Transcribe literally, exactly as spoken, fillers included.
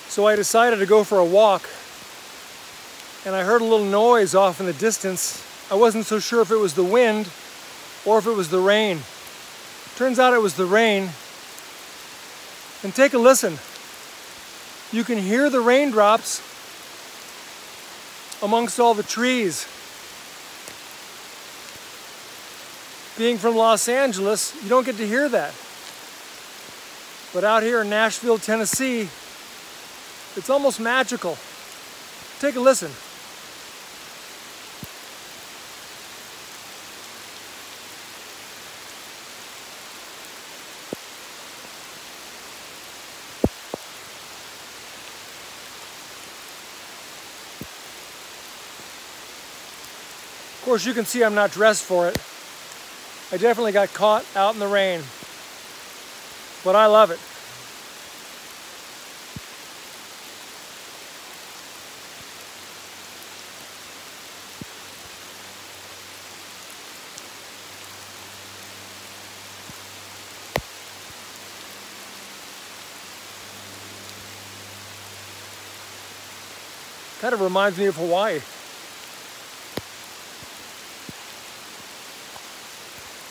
So I decided to go for a walk, and I heard a little noise off in the distance. I wasn't so sure if it was the wind or if it was the rain. Turns out it was the rain. And take a listen. You can hear the raindrops amongst all the trees. Being from Los Angeles, you don't get to hear that. But out here in Nashville, Tennessee, it's almost magical. Take a listen. Of course, you can see I'm not dressed for it. I definitely got caught out in the rain, but I love it. Kind of reminds me of Hawaii.